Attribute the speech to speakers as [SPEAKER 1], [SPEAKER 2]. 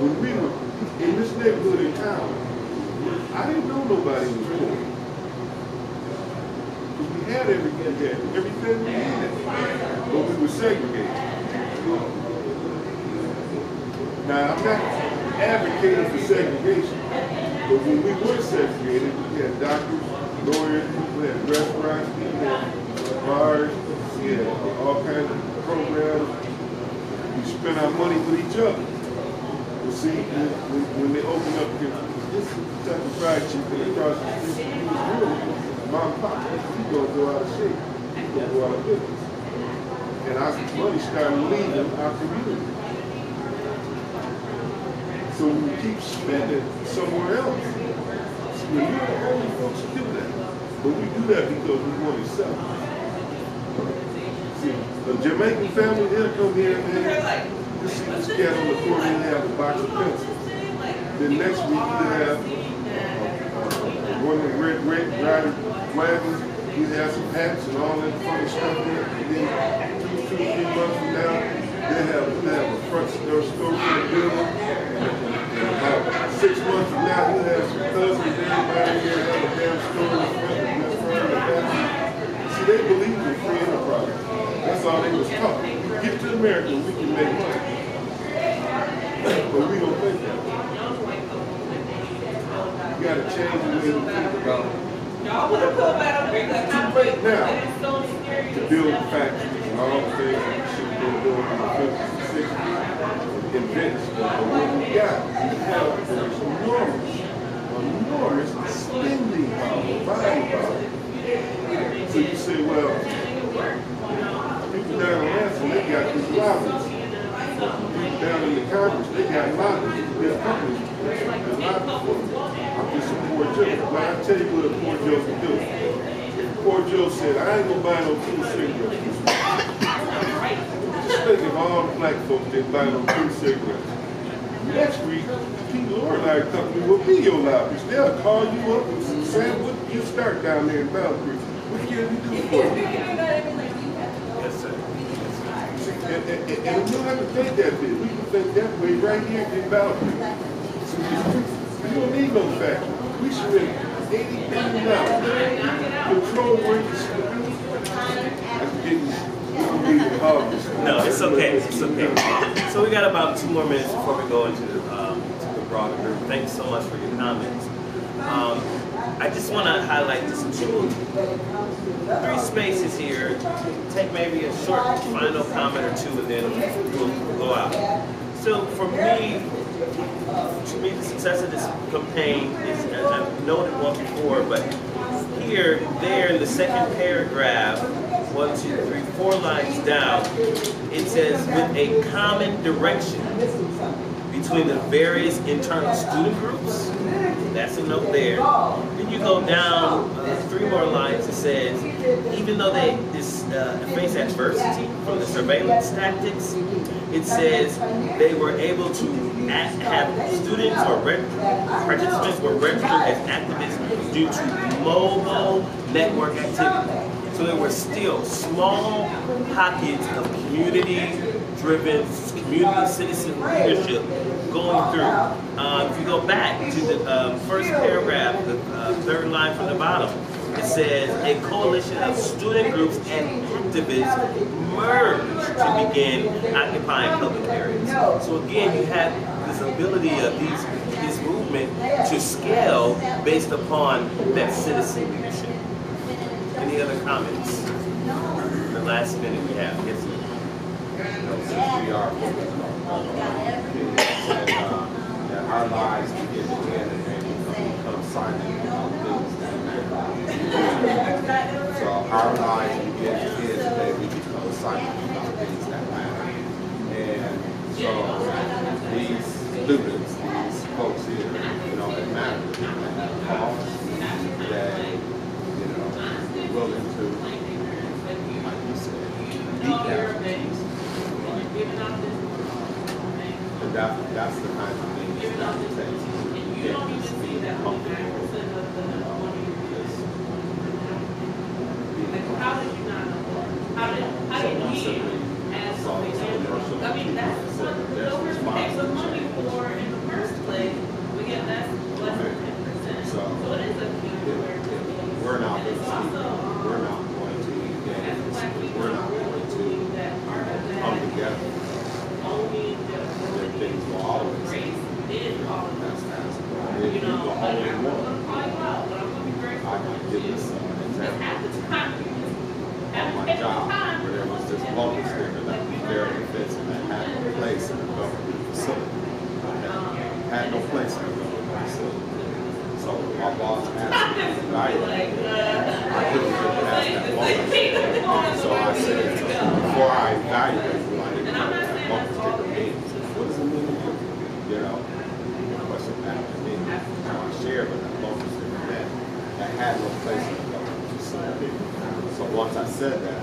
[SPEAKER 1] when we were in this neighborhood in town, I didn't know nobody was poor. Because we had everything we needed, but we were segregated. Now, I'm not advocating for segregation, but when we were segregated, we had doctors, lawyers, we had restaurants, we had bars, we had all kinds of programs. We spent our money with each other. You see, when they opened up this type of fried chicken across the street, it was really mom and pop. We gonna go out of shape. We gonna go out of business. And our money started leaving our community. So we keep spending somewhere else. So we're the only folks who do that. But we do that because we want to sell. See, a Jamaican family, they'll come here and you see this cat on the corner and have a box of pencils. Then next week you have one of the red riding wagons, you have some hats and all that funny stuff there. And then 2 or 3 months from now, they have a front store for the building. And about 6 months from now, you have some cousins, everybody here have a damn store in front of the back. See, they believe in free enterprise. That's all they was taught. Get to America, we can make money. But we don't think that. You got to change the way we think about it. It's too late now to build factories and all the things that we should have been doing in the 50s and 60s. Invent stuff. But what we got, we have enormous spending power, buying power. So you say, well, people down in Lansing, they got these lobbies. People down in the Congress, they got lobbies. There's companies that lobby for them. I'm just a poor Joe. But I tell you what a poor Joe can do. Poor Joe said, I ain't gonna buy no cool cigarettes. Just think if all the black folks didn't buy no cool cigarettes. Next week, P1020310 company will be your lobbies. They'll call you up and say, what you start down there in Battle Creek? What can you do for them?
[SPEAKER 2] Yes, sir.
[SPEAKER 1] And we don't have to think that big. We can think that way right here in Battle Creek. We don't need no factory. We spend $80 billion control where you spend.
[SPEAKER 2] No, it's okay. It's okay. So we got about 2 more minutes before we go into the broader group. Thanks so much for your comments. I just want to highlight just 2, 3 spaces here. Take maybe a short final comment or 2, and then we'll go out. So for me, the success of this campaign is, as I've noted one before, but here, there in the second paragraph, 1, 2, 3, 4 lines down, it says, with a common direction between the various internal student groups. That's a note there. Then you go down 3 more lines, it says, even though they face adversity from the surveillance tactics, it says they were able to have students or participants were registered as activists due to mobile network activity. So there were still small pockets of community-driven, community citizen leadership going through. If you go back to the first paragraph, the 3rd line from the bottom, it says a coalition of student groups and activists merged to begin occupying public areas. So again, you have this ability of this movement to scale based upon that citizen leadership. Any other comments? The last minute we have. Yes, sir.
[SPEAKER 3] Since we are focused on that our lives begin to end and become silent on things that matter. So our lives begin to end today, we become silent about things that matter. And so these students, these folks here, that matter, that have a cause, that willing to, like you said, beat down. And that's the kind of thing that it takes to get this being comfortable. So not simply solve this commercial. There's responsibility. So we're not going to speak, we're not going to engage, we're not going to come together, then things will always be that's if you're the only one. I can give this an example. On my job, where there was this local sticker that was very offensive that had no place in the government facility. Had no place in the government facility. So my boss asked me to evaluate it. I couldn't get past that local sticker. So I said, before I evaluate, do I need to know what that local sticker means? What does it mean to you? You know, what's it matter to me? How I shared what that local sticker meant. That had no place in the government facility. So once I said that,